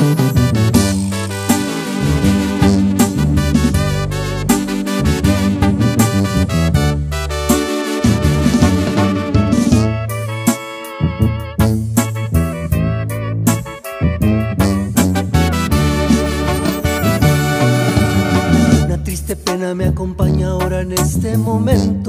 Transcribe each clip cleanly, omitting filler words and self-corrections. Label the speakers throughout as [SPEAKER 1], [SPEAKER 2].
[SPEAKER 1] Una triste pena me acompaña ahora en este momento.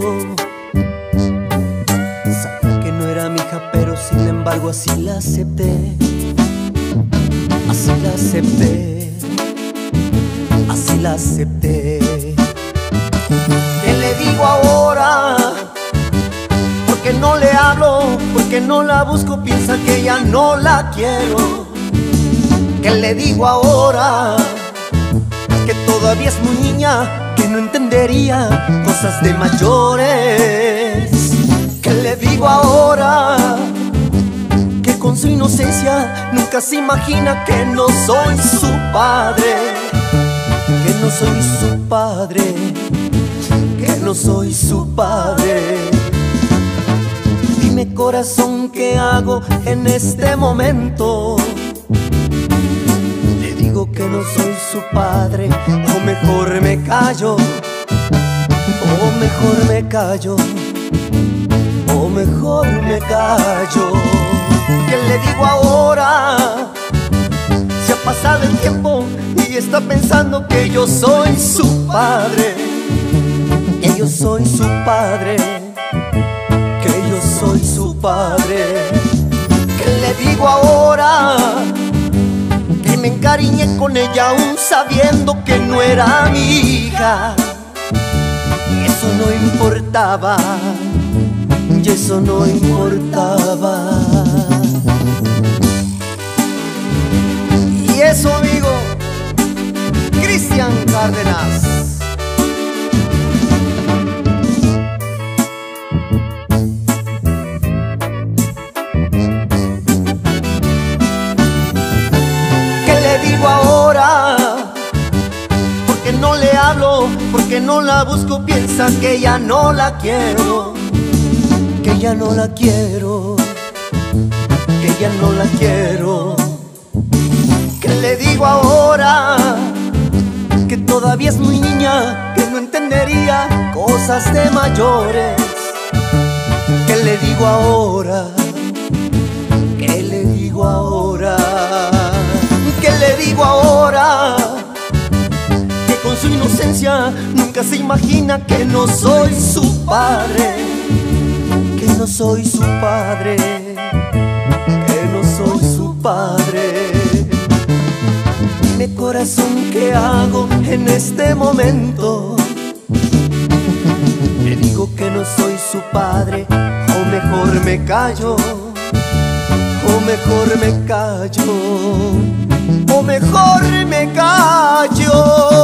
[SPEAKER 1] Sabía que no era mi hija, pero sin embargo así la acepté. Así la acepté, así la acepté. ¿Qué le digo ahora? Porque no le hablo, porque no la busco, piensa que ya no la quiero. ¿Qué le digo ahora? Que todavía es muy niña, que no entendería cosas de mayores. ¿Qué le digo ahora? Que con su inocencia nunca se imagina que no soy su padre, que no soy su padre, que no soy su padre. Dime, corazón, ¿qué hago en este momento? Le digo que no soy su padre, o mejor me callo, o mejor me callo, o mejor me callo. ¿Qué le digo ahora? Se ha pasado el tiempo y está pensando que yo soy su padre, que yo soy su padre, que yo soy su padre. ¿Qué le digo ahora? Que me encariñé con ella aún sabiendo que no era mi hija. Eso no importaba, y eso no importaba. Y eso digo, Cristian Cárdenas. Ahora, porque no le hablo, porque no la busco, piensa que ya no la quiero, que ya no la quiero, que ya no la quiero. ¿Qué le digo ahora? Que todavía es muy niña, que no entendería cosas de mayores. ¿Qué le digo ahora? ¿Qué le digo ahora? ¿Qué le digo ahora? Que con su inocencia nunca se imagina que no soy su padre, que no soy su padre, que no soy su padre. Dime, corazón, ¿qué hago en este momento? Le digo que no soy su padre, o mejor me callo, o mejor me callo, o mejor me callo.